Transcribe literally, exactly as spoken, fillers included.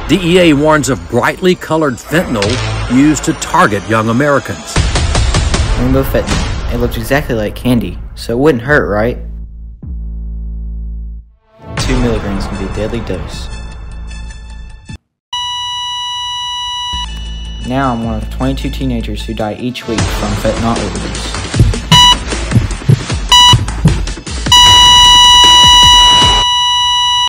D E A warns of brightly colored fentanyl used to target young Americans. Rainbow fentanyl. It looks exactly like candy, so it wouldn't hurt, right? Two milligrams can be a deadly dose. Now I'm one of twenty-two teenagers who die each week from fentanyl overdose.